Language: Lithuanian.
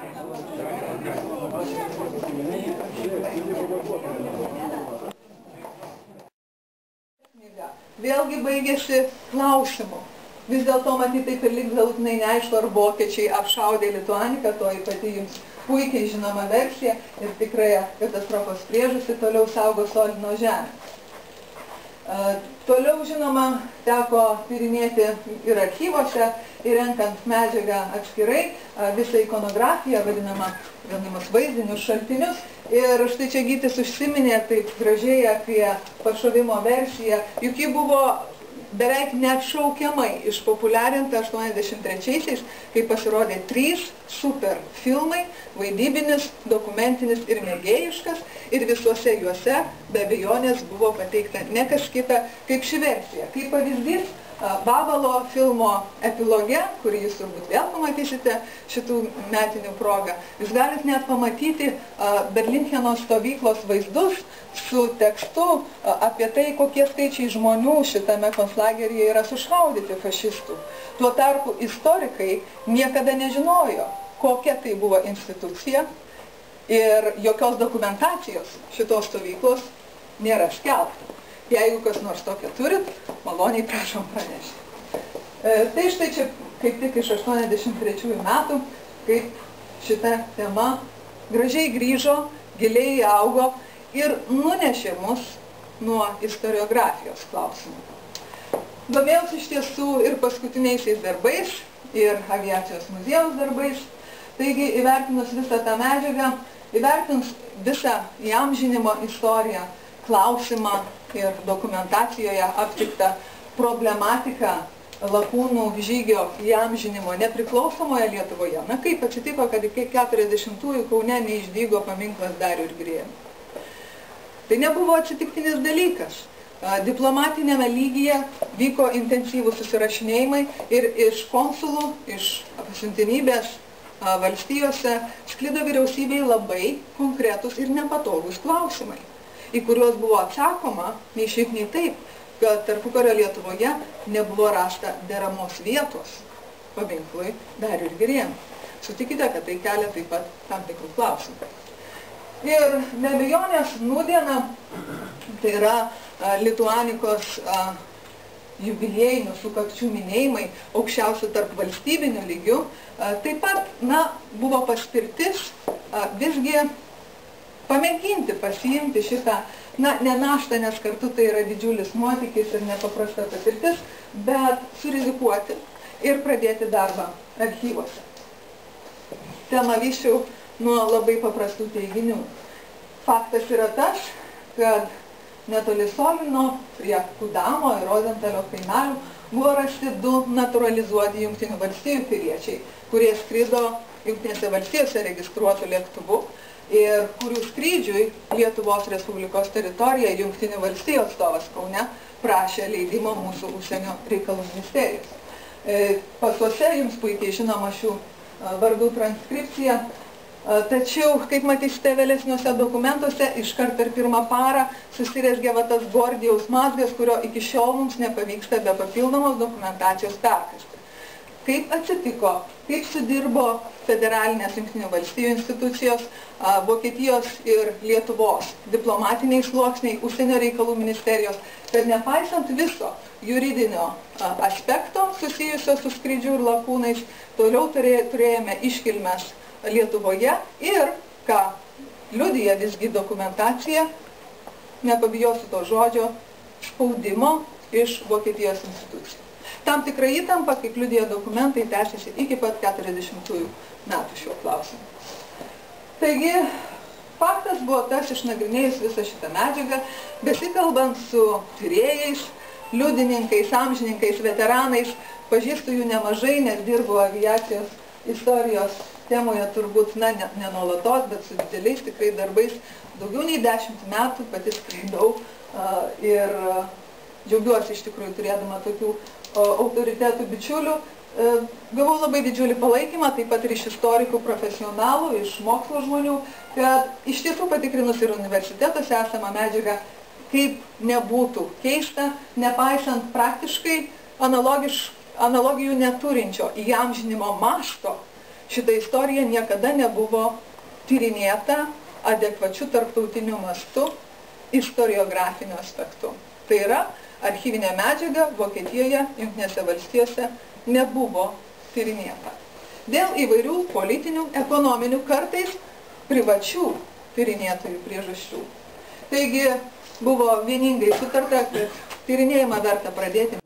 Vėlgi baigėsi klausimu. Vis dėlto matyti taip ir lyg galutinai neaišku, ar vokiečiai apšaudė Lituaniką, toji pati jums puikiai žinoma versija ir tikrąją katastrofos priežastį toliau saugo Solino žemę. Toliau, žinoma, teko tyrinėti ir archyvose, ir renkant medžiagą atskirai, visą ikonografiją, vadinamus vaizdinius šaltinius. Ir štai čia Gytis užsiminė taip gražiai apie pašovimo versiją, juk ji buvo beveik neatšaukiamai išpopuliarinta 83-aisiais, kai pasirodė 3 super filmai, vaidybinis, dokumentinis ir mėgėjiškas, ir visuose juose be abejonės buvo pateikta ne kas kita kaip ši versija. Kaip pavyzdys, Babalo filmo epiloge, kurį jūs turbūt vėl pamatysite šitų metinių progą, jūs galite net pamatyti Berlincheno stovyklos vaizdus su tekstu apie tai, kokie skaičiai žmonių šitame konclageryje yra sušaudyti fašistų. Tuo tarpu istorikai niekada nežinojo, kokia tai buvo institucija, ir jokios dokumentacijos šitos stovyklos nėra skelbta. Jeigu kas nors tokia turit, maloniai prašom pranešti. Tai štai čia kaip tik iš 83 metų, kaip šita tema gražiai grįžo, giliai augo ir nunešė mus nuo istoriografijos klausimų. Domėjausi iš tiesų ir paskutiniaisiais darbais, ir aviacijos muziejaus darbais. Taigi, įvertinus visą tą medžiagą, įvertinus visą įamžinimo istoriją, klausimą ir dokumentacijoje aptiktą problematiką lakūnų žygio įamžinimo nepriklausomoje Lietuvoje. Na kaip atsitiko, kad iki 40-ųjų Kaune neišdygo paminklas Dariui ir Girėnui. Tai nebuvo atsitiktinis dalykas. Diplomatinėme lygyje vyko intensyvūs susirašinėjimai ir iš konsulų, iš pasiuntinybės valstijose sklido vyriausybei labai konkretus ir nepatogus klausimai, į kuriuos buvo atsakoma, nei šiaip nei taip, kad tarpukario Lietuvoje nebuvo rasta deramos vietos paminklui Dariui ir Girėnui. Sutikite, kad tai kelia taip pat tam tikrų klausimų. Ir be abejonės nūdiena, tai yra Lituanikos jubiliejinių sukakčių minėjimai aukščiausių tarp valstybinių lygių, taip pat buvo paspirtis visgi pamėginti pasiimti šitą, ne naštą, nes kartu tai yra didžiulis nuotykis ir nepaprasta patirtis, bet surizikuoti ir pradėti darbą archyvose. Temą vyščiau nuo labai paprastų teiginių. Faktas yra tas, kad netoli Solino, prie Kudamo ir Rozentalio kaimelių buvo rasti 2 naturalizuoti Jungtinių valstijų piliečiai, kurie skrido Jungtinėse valstijose registruotų lėktuvų ir kurių skrydžiui Lietuvos Respublikos teritorijoje Jungtinių valstijų atstovas Kaune prašė leidimo mūsų užsienio reikalų ministerijos. Pasuose jums puikiai žinoma šių vardų transkripcija, tačiau, kaip matysite vėlesniuose dokumentuose, iškart per pirmą parą susirezgė tas Gordijaus mazgas, kurio iki šiol mums nepavyksta be papildomos dokumentacijos perkasti. Kaip atsitiko, kaip sudirbo federalinės Jungtinių valstijų institucijos, Vokietijos ir Lietuvos diplomatiniai sluoksniai, užsienio reikalų ministerijos, kad nepaisant viso juridinio aspekto susijusio su skrydžiu ir lakūnais, toliau turėjome iškilmes Lietuvoje ir, ką liudija visgi dokumentacija, nepabijosiu to žodžio, spaudimo iš Vokietijos institucijų. Tam tikra įtampa, kaip liudija dokumentai, tęsiasi iki pat 40-ųjų metų šiuo klausimu. Taigi, faktas buvo tas, išnagrinėjus visą šitą medžiagą, besikalbant su tyrėjais, liudininkais, amžininkais, veteranais, pažįstu jų nemažai, nes dirbu aviacijos istorijos temoje turbūt, ne nuolatos, bet su dideliais tikrai darbais, daugiau nei 10 metų pati skraidau ir džiaugiuosi iš tikrųjų turėdama tokių autoritetų bičiulių. Gavau labai didžiulį palaikymą, taip pat ir iš istorikų profesionalų, iš mokslo žmonių, kad iš tiesų patikrinus ir universitetuose esamą medžiagą, kaip nebūtų keista, nepaisant praktiškai analogijų neturinčio įamžinimo masto, šita istorija niekada nebuvo tyrinėta adekvačiu tarptautiniu mastu istoriografiniu aspektu. Tai yra, archyvinė medžiaga Vokietijoje, Jungtinėse valstijose nebuvo tyrinėta. Dėl įvairių politinių, ekonominių, kartais privačių tyrinėtojų priežasčių. Taigi buvo vieningai sutarta, kad tyrinėjimą verta pradėti